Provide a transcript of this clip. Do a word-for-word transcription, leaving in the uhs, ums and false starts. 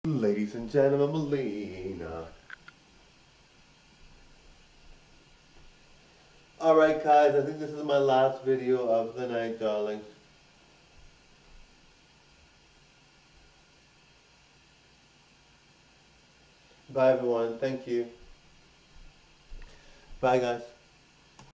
Ladies and gentlemen, Melina. Alright guys, I think this is my last video of the night, darlings. Bye everyone, thank you. Bye guys.